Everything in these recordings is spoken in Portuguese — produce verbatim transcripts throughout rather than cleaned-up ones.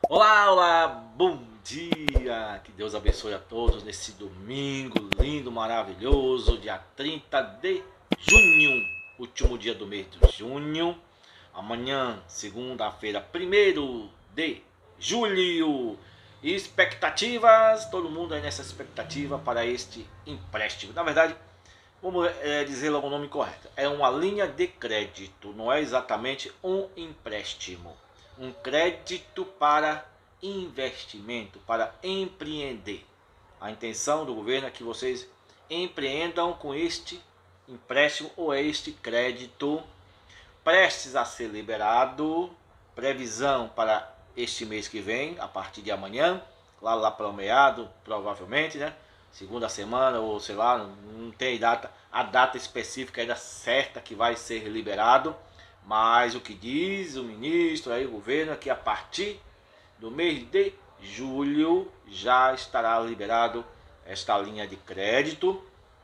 Olá, olá, bom dia! Que Deus abençoe a todos nesse domingo lindo, maravilhoso, dia trinta de junho, último dia do mês de junho. Amanhã, segunda-feira, primeiro de julho. Expectativas, todo mundo aí nessa expectativa para este empréstimo. Na verdade, vamos é, dizer logo o nome correto. É uma linha de crédito, não é exatamente um empréstimo. Um crédito para investimento, para empreender. A intenção do governo é que vocês empreendam com este empréstimo ou este crédito prestes a ser liberado. Previsão para este mês que vem, a partir de amanhã, lá, lá para o meado, provavelmente, né? Segunda semana ou sei lá, não tem data, a data específica ainda certa que vai ser liberado. Mas o que diz o ministro, aí, o governo, é que a partir do mês de julho já estará liberado esta linha de crédito.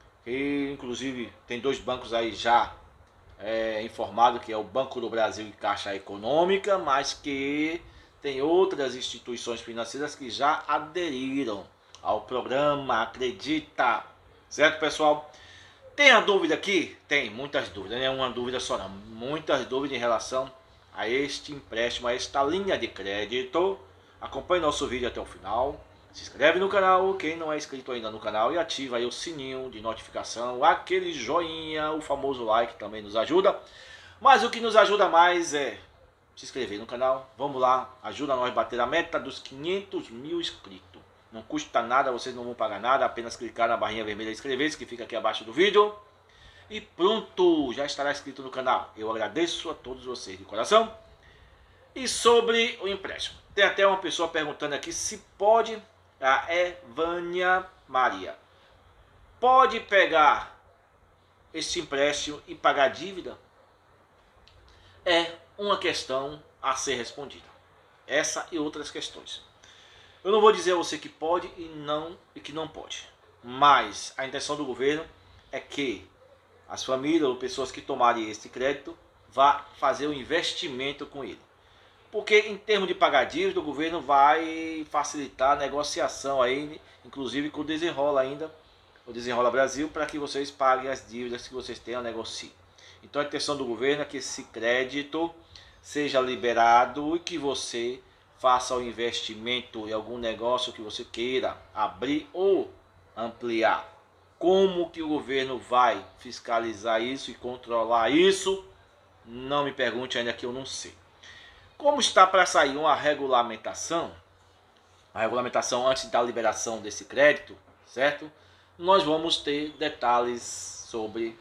E inclusive tem dois bancos aí já é, informado, que é o Banco do Brasil e Caixa Econômica, mas que tem outras instituições financeiras que já aderiram ao programa. Acredita, certo, pessoal? Tem a dúvida aqui? Tem muitas dúvidas, não é uma dúvida só não, muitas dúvidas em relação a este empréstimo, a esta linha de crédito. Acompanhe nosso vídeo até o final, se inscreve no canal, quem não é inscrito ainda no canal, e ativa aí o sininho de notificação, aquele joinha, o famoso like também nos ajuda. Mas o que nos ajuda mais é se inscrever no canal. Vamos lá, ajuda nós a bater a meta dos quinhentos mil inscritos. Não custa nada, vocês não vão pagar nada, apenas clicar na barrinha vermelha de inscrever-se, que fica aqui abaixo do vídeo. E pronto, já estará inscrito no canal. Eu agradeço a todos vocês de coração. E sobre o empréstimo, tem até uma pessoa perguntando aqui se pode, a Evânia Maria, pode pegar esse empréstimo e pagar a dívida? É uma questão a ser respondida. Essa e outras questões. Eu não vou dizer a você que pode e não e que não pode, mas a intenção do governo é que as famílias ou pessoas que tomarem esse crédito vá fazer um investimento com ele. Porque em termos de pagar dívida, o governo vai facilitar a negociação aí, inclusive com o Desenrola ainda, o Desenrola Brasil, para que vocês paguem as dívidas que vocês tenham a negociar. Então a intenção do governo é que esse crédito seja liberado e que você faça o investimento em algum negócio que você queira abrir ou ampliar. Como que o governo vai fiscalizar isso e controlar isso? Não me pergunte ainda, que eu não sei. Como está para sair uma regulamentação, a regulamentação antes da liberação desse crédito, certo? Nós vamos ter detalhes sobre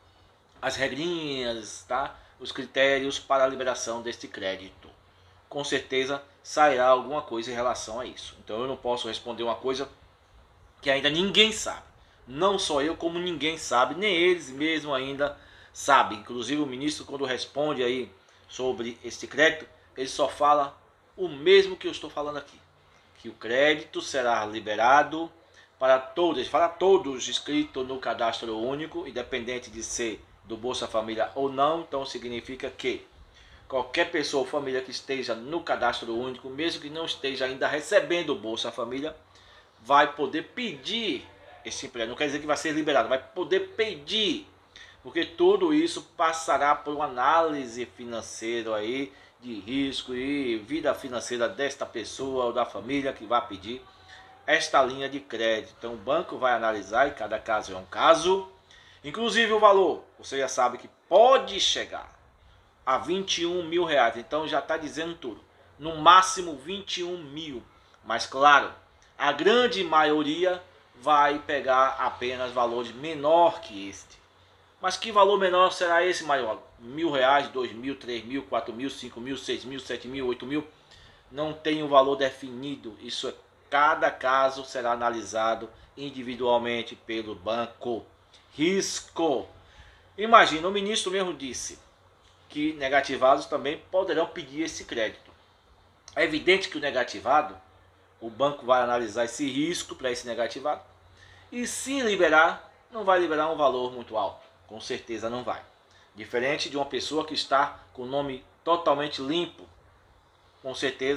as regrinhas, tá? Os critérios para a liberação deste crédito. Com certeza sairá alguma coisa em relação a isso. Então eu não posso responder uma coisa que ainda ninguém sabe. Não só eu, como ninguém sabe, nem eles mesmo ainda sabem. Inclusive o ministro, quando responde aí sobre este crédito, ele só fala o mesmo que eu estou falando aqui. Que o crédito será liberado para todos, ele fala todos inscritos no cadastro único, independente de ser do Bolsa Família ou não. Então significa que qualquer pessoa ou família que esteja no cadastro único, mesmo que não esteja ainda recebendo o Bolsa Família, vai poder pedir esse empréstimo. Não quer dizer que vai ser liberado, vai poder pedir, porque tudo isso passará por uma análise financeira aí, de risco e vida financeira desta pessoa ou da família que vai pedir esta linha de crédito. Então o banco vai analisar, e cada caso é um caso. Inclusive o valor, você já sabe que pode chegar a vinte e um mil reais. Então já está dizendo tudo. No máximo vinte e um mil. Mas claro, a grande maioria vai pegar apenas valores menor que este. Mas que valor menor será esse maior? Mil reais, dois mil, três mil, quatro mil, cinco mil, seis mil, sete mil, oito mil? Não tem um valor definido. Isso é, cada caso será analisado individualmente pelo banco. Risco. Imagina, o ministro mesmo disse que negativados também poderão pedir esse crédito. É evidente que o negativado, o banco vai analisar esse risco para esse negativado, e se liberar, não vai liberar um valor muito alto. Com certeza não vai. Diferente de uma pessoa que está com o nome totalmente limpo, com certeza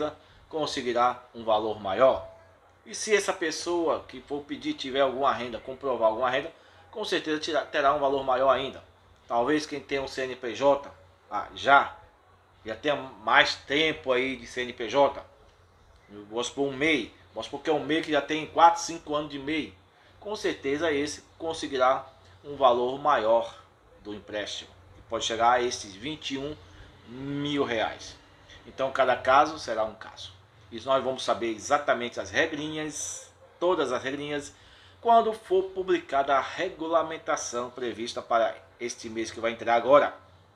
conseguirá um valor maior. E se essa pessoa que for pedir tiver alguma renda, comprovar alguma renda, com certeza terá um valor maior ainda. Talvez quem tem um C N P J ah, já, já tenha mais tempo aí de C N P J. Vou supor um M E I, vou supor que é um M E I que já tem quatro, cinco anos de M E I. Com certeza esse conseguirá um valor maior do empréstimo. Pode chegar a esses vinte e um mil reais. Então cada caso será um caso. E nós vamos saber exatamente as regrinhas, todas as regrinhas, quando for publicada a regulamentação prevista para este mês que vai entrar agora,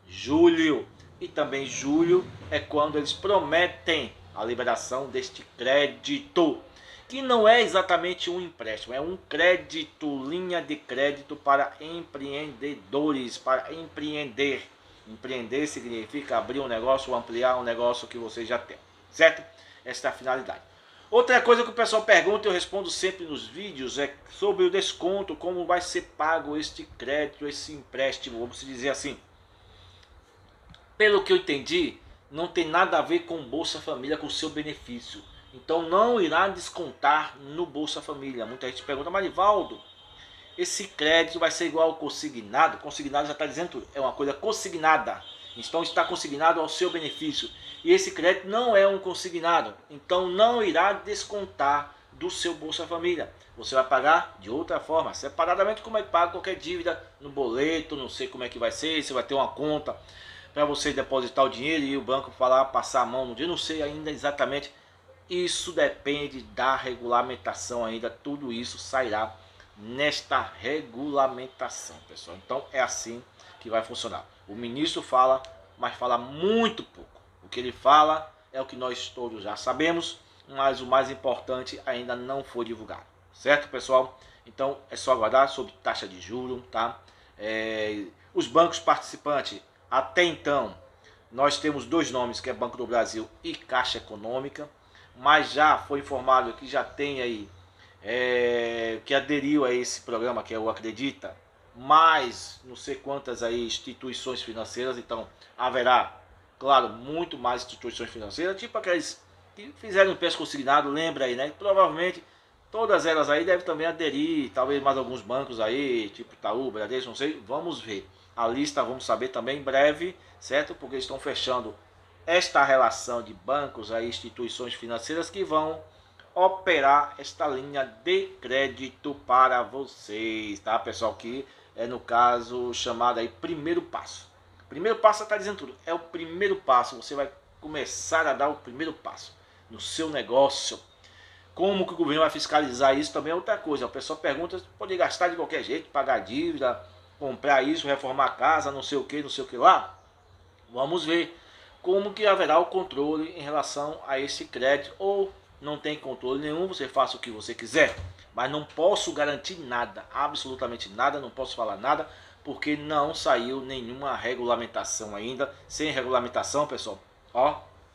julho. E também julho é quando eles prometem a liberação deste crédito, que não é exatamente um empréstimo, é um crédito, linha de crédito para empreendedores, para empreender. Empreender significa abrir um negócio ou ampliar um negócio que você já tem, certo? Esta é a finalidade. Outra coisa que o pessoal pergunta, eu respondo sempre nos vídeos, é sobre o desconto, como vai ser pago este crédito, esse empréstimo, vamos dizer assim. Pelo que eu entendi, não tem nada a ver com Bolsa Família, com o seu benefício. Então não irá descontar no Bolsa Família. Muita gente pergunta, mas Nivaldo, esse crédito vai ser igual ao consignado? Consignado já está dizendo tudo, é uma coisa consignada. Então está consignado ao seu benefício. E esse crédito não é um consignado. Então não irá descontar do seu Bolsa Família. Você vai pagar de outra forma, separadamente como é que paga qualquer dívida, no boleto, não sei como é que vai ser, você vai ter uma conta para você depositar o dinheiro e o banco falar, passar a mão no dia, não sei ainda exatamente. Isso depende da regulamentação ainda, tudo isso sairá nesta regulamentação, pessoal. Então é assim que vai funcionar. O ministro fala, mas fala muito pouco. O que ele fala é o que nós todos já sabemos, mas o mais importante ainda não foi divulgado, certo, pessoal? Então é só aguardar sobre taxa de juros, tá? É, os bancos participantes, até então, nós temos dois nomes, que é Banco do Brasil e Caixa Econômica, mas já foi informado que já tem aí, é, que aderiu a esse programa, que é o Acredita, mais não sei quantas aí instituições financeiras. Então haverá, claro, muito mais instituições financeiras, tipo aqueles que fizeram o empréstimo consignado, lembra aí, né? Provavelmente todas elas aí devem também aderir, talvez mais alguns bancos aí, tipo Itaú, Bradesco, não sei, vamos ver. A lista vamos saber também em breve, certo? Porque estão fechando esta relação de bancos aí, instituições financeiras que vão operar esta linha de crédito para vocês, tá, pessoal? Que é, no caso, chamado aí primeiro passo. Primeiro passo está dizendo tudo, é o primeiro passo. Você vai começar a dar o primeiro passo no seu negócio. Como que o governo vai fiscalizar isso também é outra coisa. O pessoal pergunta, pode gastar de qualquer jeito, pagar dívida, comprar isso, reformar a casa, não sei o que, não sei o que lá. Vamos ver como que haverá o controle em relação a esse crédito, ou não tem controle nenhum, você faça o que você quiser. Mas não posso garantir nada, absolutamente nada, não posso falar nada, porque não saiu nenhuma regulamentação ainda. Sem regulamentação, pessoal, ó,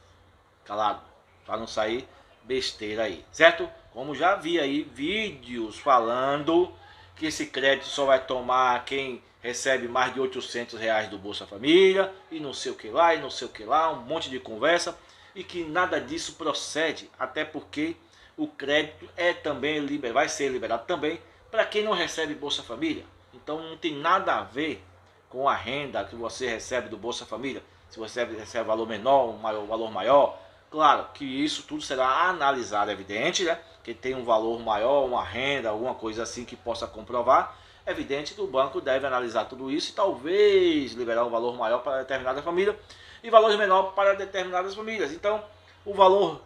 calado, para não sair besteira aí, certo? Como já vi aí vídeos falando que esse crédito só vai tomar quem recebe mais de oitocentos reais do Bolsa Família, e não sei o que lá, e não sei o que lá, um monte de conversa, e que nada disso procede, até porque o crédito é também liber, vai ser liberado também para quem não recebe Bolsa Família. Então não tem nada a ver com a renda que você recebe do Bolsa Família. Se você recebe valor menor, um maior, valor maior, claro que isso tudo será analisado, é evidente, né? Que tem um valor maior, uma renda, alguma coisa assim que possa comprovar. É evidente que o banco deve analisar tudo isso e talvez liberar um valor maior para determinada família e valores menores para determinadas famílias. Então o valor,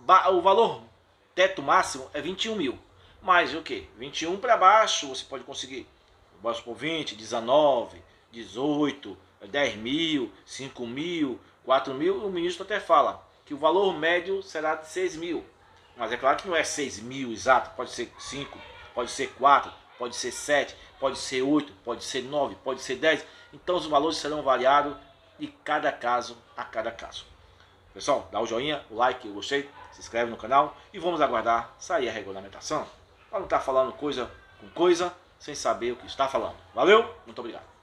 o valor teto máximo é vinte e um mil. Mas o que? vinte e um para baixo você pode conseguir. Vamos por vinte, dezenove, dezoito, dez mil, cinco mil, quatro mil. O ministro até fala que o valor médio será de seis mil. Mas é claro que não é seis mil exato, pode ser cinco, pode ser quatro, pode ser sete, pode ser oito, pode ser nove, pode ser dez. Então os valores serão variados de cada caso a cada caso. Pessoal, dá o joinha, o like, o gostei, se inscreve no canal e vamos aguardar sair a regulamentação. Para não estar falando coisa com coisa sem saber o que está falando. Valeu, muito obrigado.